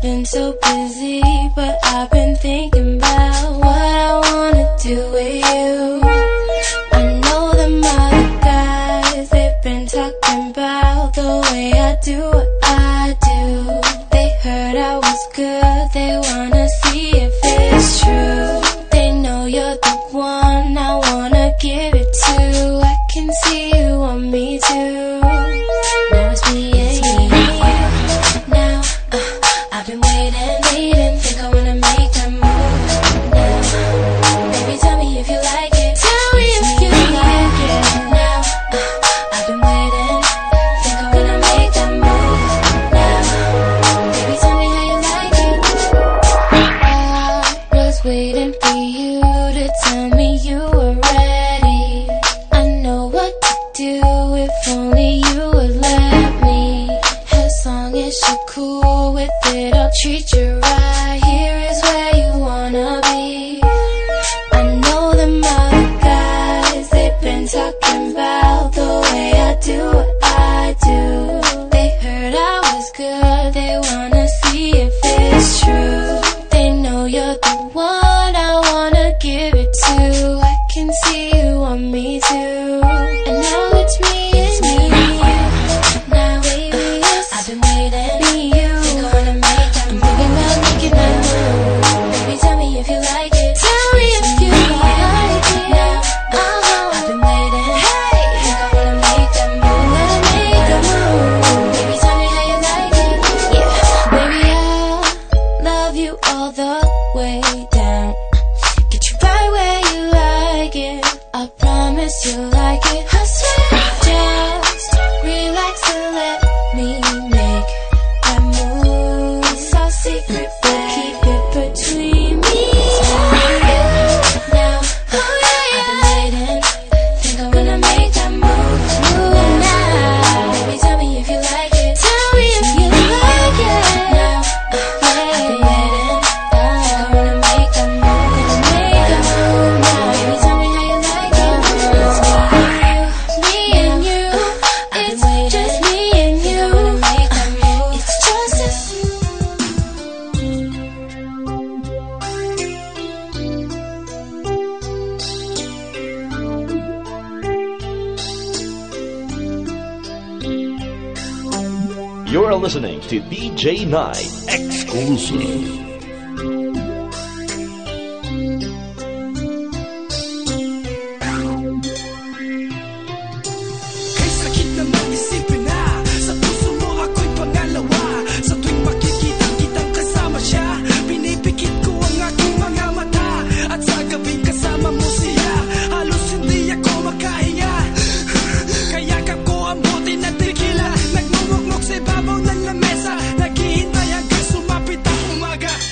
been so busy, but I've been thinking about what I wanna do with you. I know them other guys, they've been talking about the way I do what I do. They heard I was good, they wanna see if it's true. They know you're the one I wanna give it to. I can see you want me too. Now it's me and you. Now, I've been waiting, think I wanna make that move now. Baby, tell me if you like it. Tell me if you like it. Now, I've been waiting, think I wanna make that move now. Baby, tell me how you like it. I was waiting for you to tell me you were ready. I know what to do if only you would let me. As long as you're cool with it, I'll treat you right. Here is where you wanna be. I know them other guys, they've been talking about the way I do what I do. They heard I was good, they wanna see if it's true. They know you're the one I wanna give it to. I can see you want me too. And now it's me and you. Now, baby, I've been waiting. Me, you. Think I wanna make that move. Thinking about making that move. Baby, tell me if you like it. Tell me if you like it. Now, I've been waiting. Hey, think I wanna make that move. Wanna make that move. Baby, tell me how you like it. Yeah, baby, I'll love you all the way down. Get you right where you like it. I promise you'll like it. I swear, just relax and let me make that move. It's our secret, but keep it between me and you. Now, I've been waiting. Think I wanna make that move now. Baby, tell me if you like it. Tell me if you like it. Now, I've been waiting. Think I wanna make that move. Make that move now. Baby, tell me how you like it. It's me and you. It's just me and you. It's just us. You're listening to DJ Night exclusive. Kay sakit na mag-isipin na sa puso mo ako'y pangalawa. Sa tuwing makikitang kitang kasama siya, pinipikit ko ang aking mga mata. At sa gabing kasama mo siya, halos hindi ako makahinga. Kayakap ko ang bote ng tequila, nagmumukmok sa ibabaw ng lamesa, naghihintay hanggang sumapit ang umaga.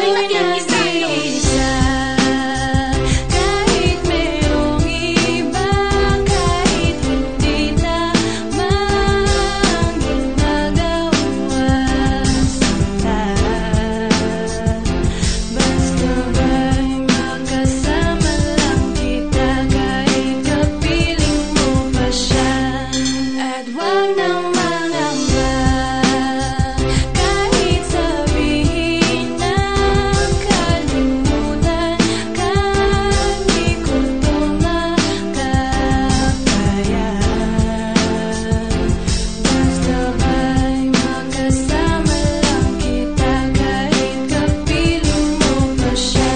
ako'y nag-iisa. Kahit merong iba, kahit hindi tama ang ginagawa sinta. Basta ba'y makasama lang kita, kahit kapiling mo pa siya. At wag nang mangamba, kahit sabihin na kalimutan ka, di ko to makakaya. Basta ba'y makasama lang kita, kahit kapiling mo pa siya.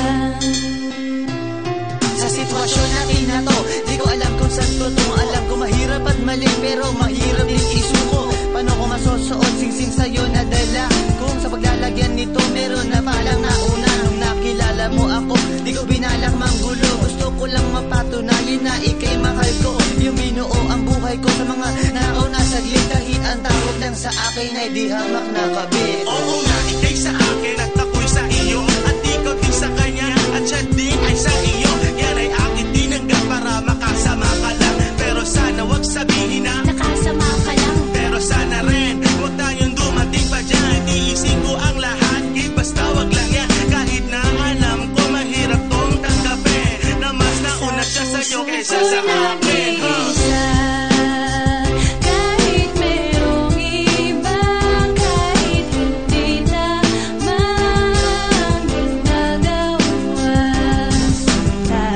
Sa sitwasyon natin na to, di ko alam kung saan totoo. Alam ko mahirap at mali, pero mahirap din isuko. Paano ko masusuot singsing sa'yo na dala? Kung sa paglalagyan nito meron na palang nauna. Nung nakilala mo ako, di ko binalak manggulo. Gusto ko lang mapatunayan na ika'y mahal ko. Yung binuo ang buhay ko sa mga nauna saglit. Kahit ang tawag lang sa akin ay di hamak na kabit. Oo nga, ikay sa akin at ako'y sa iyo. At ikaw din sa kanya at siya din ay sa iyo. Yan ay akin tinanggap para makasama ka lang. Pero sana wag sabihin na Nakasama ka lang. pero sana rin huwag tayong dumating pa dyan. Iisip ko ang lahat, basta wag lang yan. Kahit na alam ko mahirap tong tanggapin, na mas nauna siya sa'yo kaysa sa akin, Nag-iisa. Kahit merong iba, kahit hindi tama ang ginagawa sinta.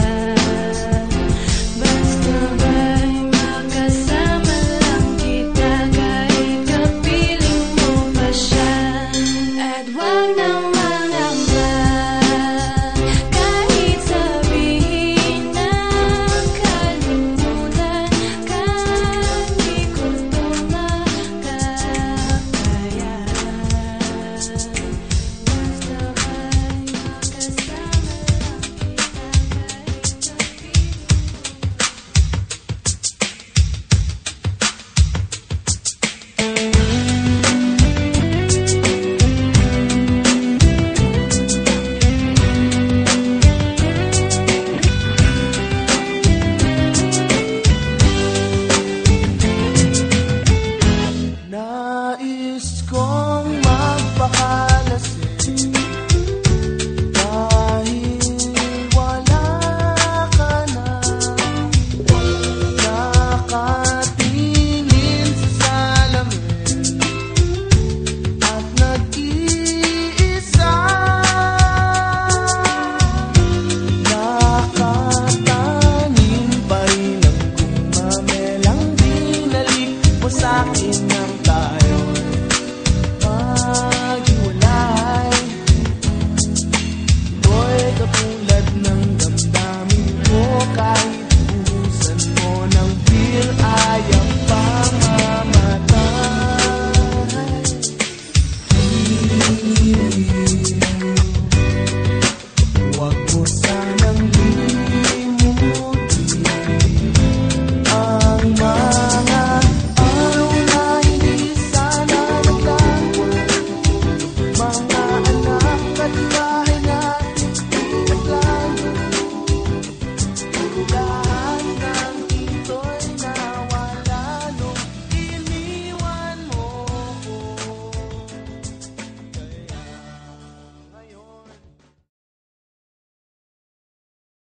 Basta ba'y makasama lang kita, kahit kapiling mo pa siya. At wag nang